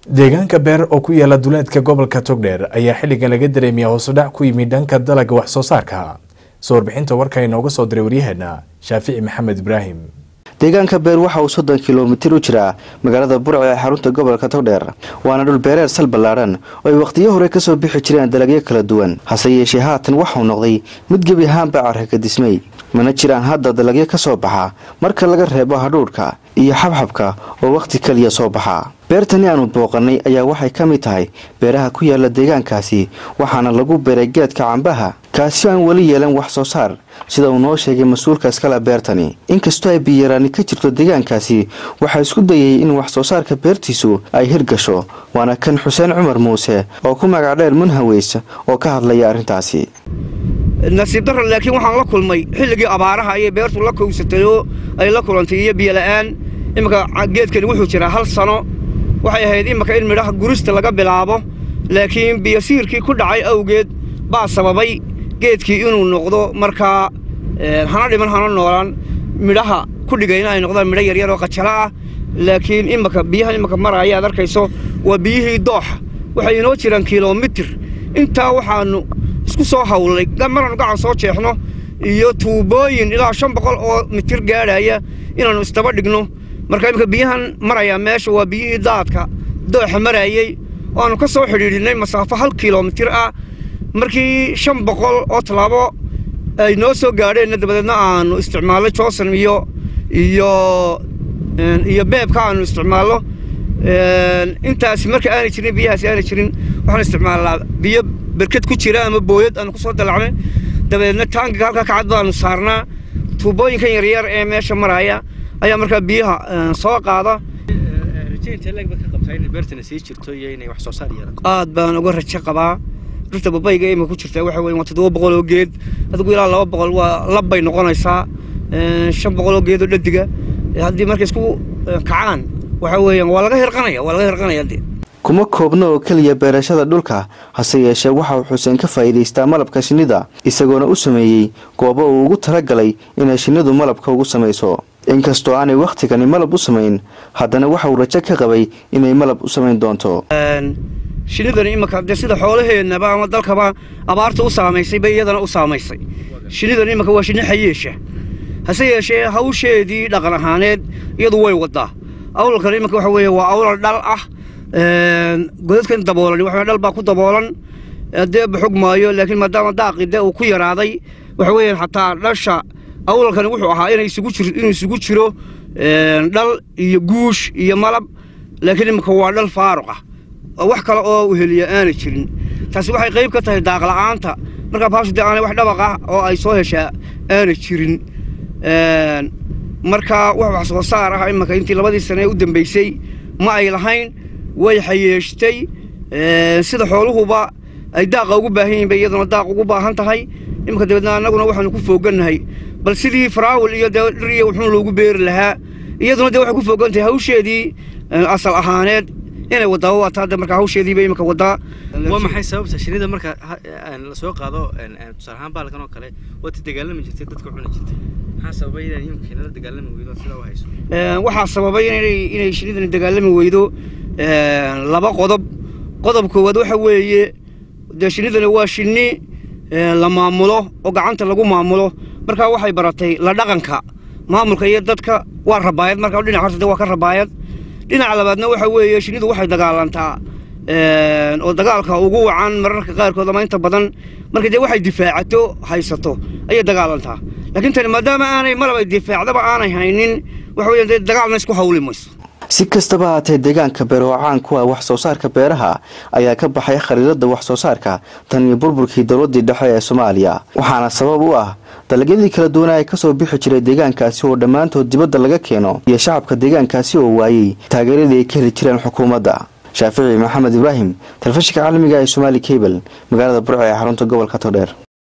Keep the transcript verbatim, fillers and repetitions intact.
deegaanka beer oo ku yaala duleedka gobolka Togdheer ayaa xilligan laga dareemay hoos u dhac ku yimid dhanka dalagga wax soo saarka. Soo warbixinta warka inooga soo diray waryaheena Shaafici Maxamed Ibraahim. deegaanka beer waxa uu soddon kiiloomitir u jira magaalada Burco ee xarunta gobolka Togdheer waana dhul beereed sal ballaaran oo ay waqtiyo hore ka soo bixi jireen dalagyo kala duwan hase yeeshee haatan waxa uu noqday mid gebi ahaanba carra ka dismay mana jiraan hadda dalagyo ka soo baxa marka laga reebo hadhuudhka iyo xabxabka oo waqti kaliya soo baxa. beertani aanu booqanay ayaa waxay ka mid tahay beeraha ku yaala deegaankaasi waxaana lagu beeray geedka cambaha kaasi aan wali yeelan wax soo saar sida uu noo sheegay mas'uulka iskala beertani. inkastoo ay biyaraani ka jirto deegaankaasi waxa isku dayay in wax soo saarka beertiisu ay hirgasho waana kan Xuseen Cumar Muuse oo ku magac dheer Munhaweys oo ka hadlaya arrintaasi. nasiib darro laakiin waxaan la kulmay xilligii abaaraha ay beertu la kowsatay oo ay la kulantay iyo biyo la'aan imika geedkani wuxuu jiraa hal sano waxay ahayd imika in midhaha gurista laga bilaabo laakiin biyo siirkii ku dhacay awgeed baa sababay geedkii inuu noqdo markaa hana dhiman hana noolaan midhaha ku dhigayna ay noqdaan midho yaryar oo qajala ah laakiin imika biyaha imika maraya aad arkayso waa biyihii dooxa waxay inoo jiraan kiiloomitir intaa waxaanu isku soo hawlay maraan gacan soo jeexno iyo tuubooyin ilaa shan boqol oo mitir gaadhaya inaanu istaba dhigno marka imika biyahan maraya meesha waa biyihii daadka dooxa marayay waanu ka soo xidhiidhinay masaafo hal kiiloomitir ah markii shan boqol oo talaabo ay noo soo gaadheen dabadeedna aanu isticmaalay Johnson iyo iyo iyo beebka aanu isticmaalo intaas marka aan jirin biyahaas aan jirin waxaan isticmaalaa biyo barkad ku jira ama booyad aan ku soo dalacnay dabadeedna taangiga halka ka cad baanu saarnaa tuubooyinkan yar yar ee meesha maraya ayaa marka biyaha soo qaada rajaynta laga ka qabtay in beertana sii jirto iyo inay wax soo saar yeelato aad baan uga rajo qabaa dhirta babayga ee ku jirta waxa weeye toddoba boqol oo geed adigu ilaa laba boqol waa labay noqonaysaa shan boqol oo geed oo dhadiga hadii markay isku kacaan waxa weeye waa laga hirqanaya waa laga hirqanaya kuma koobno oo kaliya beerashada dhulka hase yeeshee waxa uu Xuseen ka faa'iideystaa malabka shinnida isagoona u sameeyay goobo uu ugu talagalay inay shinnidu malabka ugu sameeyso. inkastoo aanay waqtigani malab u sameyn haddana waxa uu rajo ka qabay inay malab u sameyn doonto. shinnidan imika de sida xoolaheennaba ama dalkaba abaarta u saameysay bay iyadana u saameysay. shinnidan imika waa shinni xayeesha hase yeeshee hawsheedii dhaqan ahaaneed iyadu way wadaa. awlkan imika waxa weeye waa awlal dhal ah godadkan daboolan waxa dhal baa ku daboolan hadee baxug maayo laakiin maadaama daaqide uu ku yaraaday waxa weeye xataa dhasha awlkan wuxuu ahaa inay isugu jiro inuu isugu jiro dhal iyo guush iyo malab laakiin imika waa dhal faaruq ah wax kale oo u heliya aan jirin taasi waxay qayb ka tahay daaq la'aanta marka baashada aan wax dhabaq ah oo ay soo heshaa aan jirin marka wax soo saar ah imika intii labadii sano u dambeysay ma ay lahayn way xayeeshtay sida xooluhuba ay daaq ugu baahan yihiin iyaduna daaq ugu baahan tahay imika dibadna anaguna waxaanu ku fooganahay bal sidii faraawil iyo dhiriyo wuxuu loogu beeri lahaa iyaduna de waxa ku foogantay hawsheedii asal ahaaneed inay wadaawo wataa marka hawsheedii bay imika wadaa. waa maxay sababta shinnida marka la soo qaado tusaale ahaan baalkan oo kale wada dagaalami jirtay dadka cuna jirtay maxaa sababay inay shinnida dagaalami weydo sida wax hayso waxa sababay inay inay shinnida dagaalami weydo laba qodob qodob koowaad waxa weeye de shinnidana waa shinni la maamulo oo gacanta lagu maamulo marka waxay baratay la dhaqanka maamulka iyo dadka waa rabaayad marka dhinac horta waa ka rabaayad dhinaca labaadna waxa weeye shinnidu waxay dagaalantaa ee oo dagaalka ugu wacan mararka qaarkood ama inta badan marka de waxay difaacato haysato ay dagaalantaa laakiin tan maadaama aanay malab difaacdaba aanay haynin waxa weeye dagaalna isku hawlimayso. si kastaba haatee deegaanka beer oo caan ku ah wax soo saarka beeraha ayaa ka baxay khariidada wax soo saarka tan iyo burburkii dowladda dhexe ee Soomaaliya waxaana sabab u ah dalagyadii kala duwan ay ka soo bixi jiray deegaankaasi oo dhamaantood dibadda laga keeno iyo shacabka deegaankaasi oo waayay taageeradii ay ka heli jireen xukuumadda. Shaafici Maxamed Ibraahim, telefishinka caalamiga ee Somali Cable, magaalada Burco ee xarunta gobolka Togdheer.